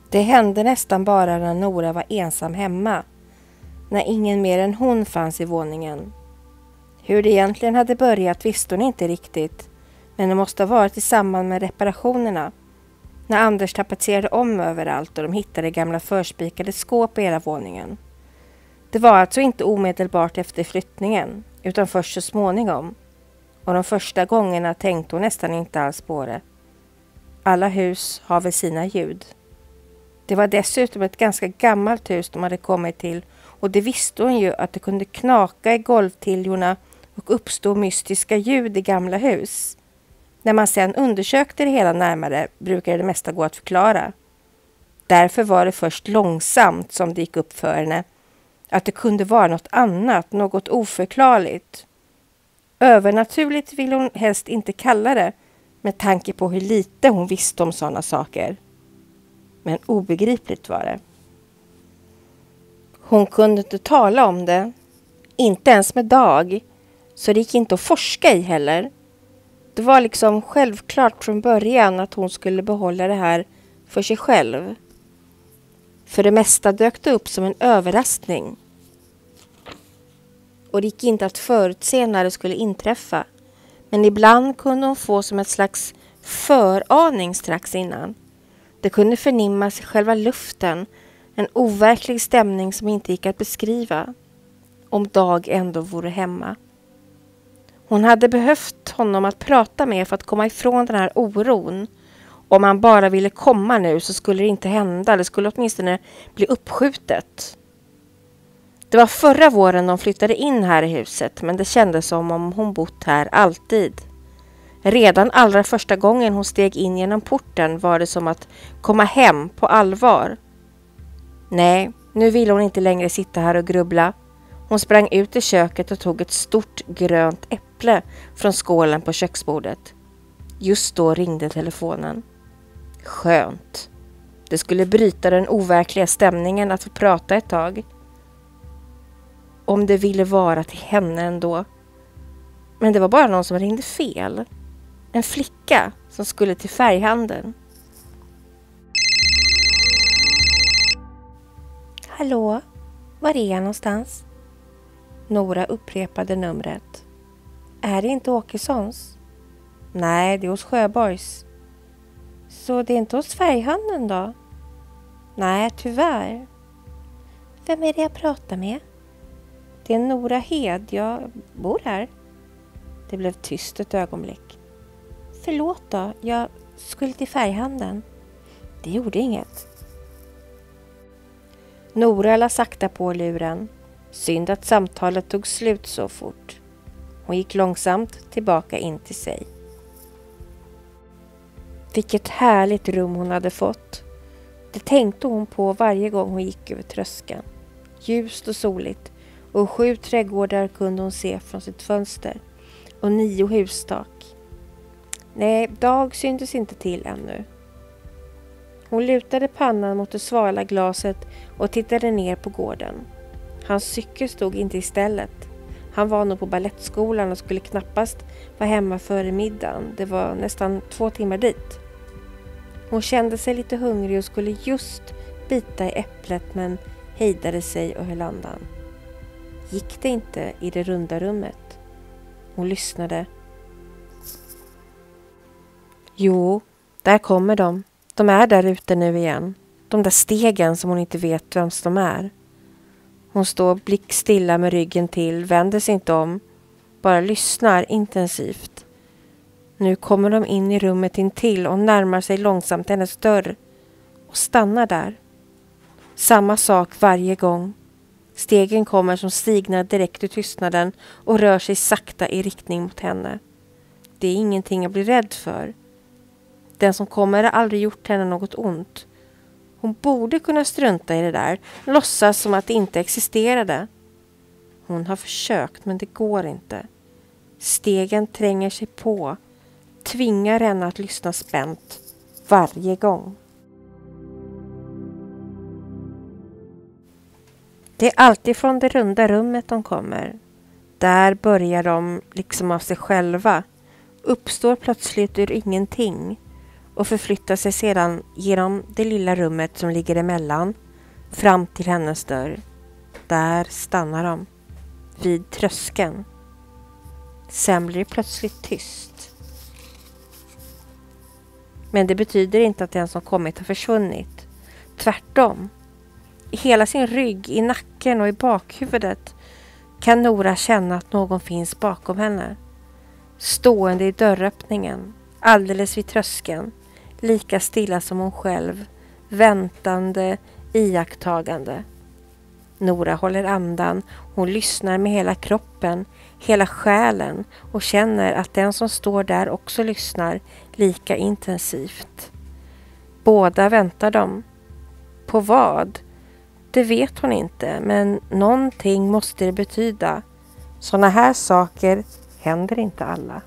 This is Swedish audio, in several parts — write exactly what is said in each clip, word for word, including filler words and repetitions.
Det hände nästan bara när Nora var ensam hemma, när ingen mer än hon fanns i våningen. Hur det egentligen hade börjat visste hon inte riktigt, men det måste ha varit i samband med reparationerna. När Anders tapetserade om överallt och de hittade gamla förspikade skåp i hela våningen. Det var alltså inte omedelbart efter flyttningen, utan först så småningom. Och de första gångerna tänkte hon nästan inte alls på det. Alla hus har väl sina ljud. Det var dessutom ett ganska gammalt hus de hade kommit till, och det visste hon ju att det kunde knaka i golvtiljorna och uppstå mystiska ljud i gamla hus. När man sedan undersökte det hela närmare brukade det mesta gå att förklara. Därför var det först långsamt som det gick upp för henne att det kunde vara något annat, något oförklarligt. Övernaturligt ville hon helst inte kalla det, med tanke på hur lite hon visste om sådana saker. Men obegripligt var det. Hon kunde inte tala om det, inte ens med Dag, så det gick inte att forska i heller. Det var liksom självklart från början att hon skulle behålla det här för sig själv. För det mesta dök det upp som en överraskning. Och det gick inte att förutse när det skulle inträffa. Men ibland kunde hon få som ett slags föraning strax innan. Det kunde förnimmas i själva luften, en overklig stämning som inte gick att beskriva. Om Dag ändå vore hemma. Hon hade behövt honom att prata med för att komma ifrån den här oron. Om han bara ville komma nu så skulle det inte hända. Det skulle åtminstone bli uppskjutet. Det var förra våren de flyttade in här i huset, men det kändes som om hon bott här alltid. Redan allra första gången hon steg in genom porten var det som att komma hem på allvar. Nej, nu ville hon inte längre sitta här och grubbla. Hon sprang ut i köket och tog ett stort grönt äpple från skålen på köksbordet. Just då ringde telefonen. Skönt. Det skulle bryta den overkliga stämningen att få prata ett tag. Om det ville vara till henne ändå. Men det var bara någon som ringde fel. En flicka som skulle till färghandeln. Hallå, var är jag någonstans? Nora upprepade numret. Är det inte Åkessons? Nej, det är hos Sjöborgs. Så det är inte hos färghandeln då? Nej, tyvärr. Vem är det jag pratar med? Det är Nora Hed, jag bor här. Det blev tyst ett ögonblick. Förlåt då, jag skulle till färghandeln. Det gjorde inget. Nora la sakta på luren. Synd att samtalet tog slut så fort. Hon gick långsamt tillbaka in till sig. Vilket härligt rum hon hade fått. Det tänkte hon på varje gång hon gick över tröskeln. Ljust och soligt. Och sju trädgårdar kunde hon se från sitt fönster. Och nio hustak. Nej, Dag syntes inte till ännu. Hon lutade pannan mot det svala glaset och tittade ner på gården. Hans cykel stod inte i stället. Han var nog på ballettskolan och skulle knappast vara hemma före middagen. Det var nästan två timmar dit. Hon kände sig lite hungrig och skulle just bita i äpplet, men hejdade sig och höll andan. Gick det inte i det runda rummet? Hon lyssnade. Jo, där kommer de. De är där ute nu igen. De där stegen som hon inte vet vems de är. Hon står blickstilla med ryggen till, vänder sig inte om. Bara lyssnar intensivt. Nu kommer de in i rummet intill och närmar sig långsamt hennes dörr. Och stannar där. Samma sak varje gång. Stegen kommer som stignar direkt ur tystnaden och rör sig sakta i riktning mot henne. Det är ingenting att bli rädd för. Den som kommer har aldrig gjort henne något ont. Hon borde kunna strunta i det där, låtsas som att det inte existerade. Hon har försökt, men det går inte. Stegen tränger sig på, tvingar henne att lyssna spänt varje gång. Det är alltid från det runda rummet de kommer. Där börjar de liksom av sig själva. Uppstår plötsligt ur ingenting. och förflyttar sig sedan genom det lilla rummet som ligger emellan fram till hennes dörr. Där stannar de, vid tröskeln. Sen blir det plötsligt tyst. Men det betyder inte att den som kommit har försvunnit. Tvärtom. I hela sin rygg, i nacken och i bakhuvudet kan Nora känna att någon finns bakom henne. Stående i dörröppningen, alldeles vid tröskeln, lika stilla som hon själv, väntande, iakttagande. Nora håller andan, hon lyssnar med hela kroppen, hela själen och känner att den som står där också lyssnar lika intensivt. Båda väntar de. På vad? Det vet hon inte, men någonting måste det betyda. Såna här saker händer inte alla.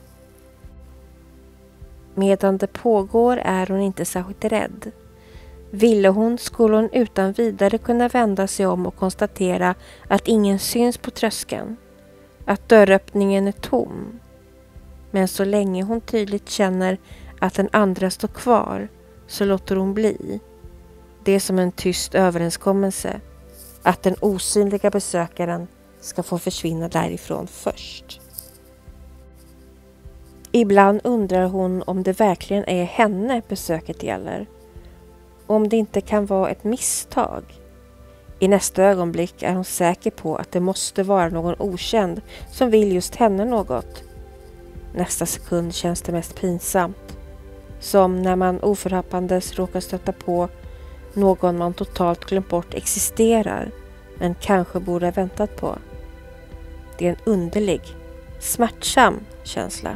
Medan det pågår är hon inte särskilt rädd. Ville hon skulle hon utan vidare kunna vända sig om och konstatera att ingen syns på tröskeln. Att dörröppningen är tom. Men så länge hon tydligt känner att den andra står kvar så låter hon bli. Det är som en tyst överenskommelse att den osynliga besökaren ska få försvinna därifrån först. Ibland undrar hon om det verkligen är henne besöket gäller. Om det inte kan vara ett misstag. I nästa ögonblick är hon säker på att det måste vara någon okänd som vill just henne något. Nästa sekund känns det mest pinsamt. Som när man oförhappandes råkar stöta på någon man totalt glömt bort existerar men kanske borde ha väntat på. Det är en underlig, smärtsam känsla.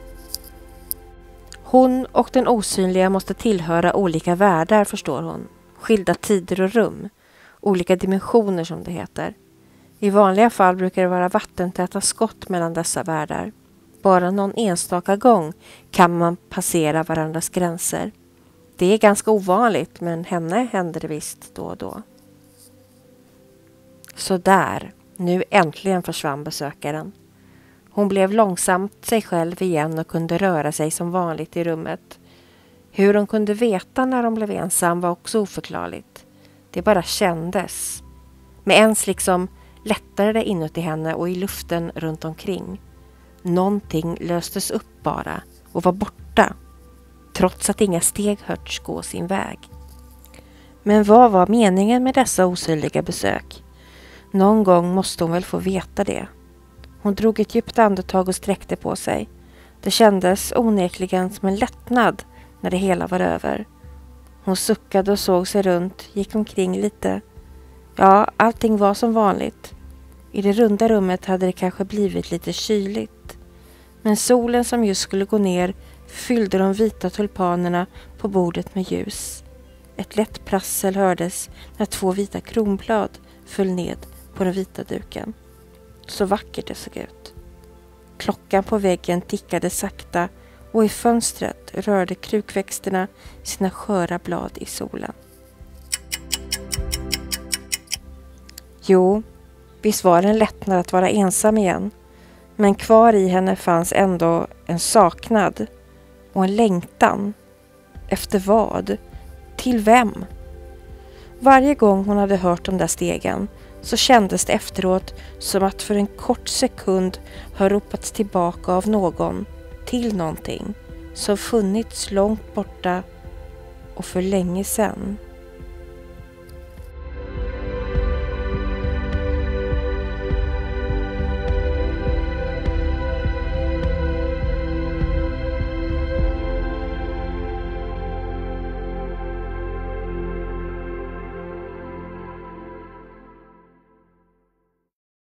Hon och den osynliga måste tillhöra olika världar, förstår hon. Skilda tider och rum. Olika dimensioner som det heter. I vanliga fall brukar det vara vattentäta skott mellan dessa världar. Bara någon enstaka gång kan man passera varandras gränser. Det är ganska ovanligt, men henne händer det visst då och då. Så där, nu äntligen försvann besökaren. Hon blev långsamt sig själv igen och kunde röra sig som vanligt i rummet. Hur hon kunde veta när hon blev ensam var också oförklarligt. Det bara kändes. Med ens liksom lättare det inuti henne och i luften runt omkring. Någonting löstes upp bara och var borta. Trots att inga steg hörts gå sin väg. Men vad var meningen med dessa osynliga besök? Någon gång måste hon väl få veta det. Hon drog ett djupt andetag och sträckte på sig. Det kändes onekligen som en lättnad när det hela var över. Hon suckade och såg sig runt, gick omkring lite. Ja, allting var som vanligt. I det runda rummet hade det kanske blivit lite kyligt. Men solen som just skulle gå ner fyllde de vita tulpanerna på bordet med ljus. Ett lätt prassel hördes när två vita kronblad föll ned på den vita duken. Så vackert det såg ut. Klockan på väggen tickade sakta och i fönstret rörde krukväxterna sina sköra blad i solen. Jo, visst var det en lättnad att vara ensam igen. Men kvar i henne fanns ändå en saknad och en längtan. Efter vad? Till vem? Varje gång hon hade hört de där stegen så kändes det efteråt som att för en kort sekund har ropats tillbaka av någon till någonting som funnits långt borta och för länge sedan.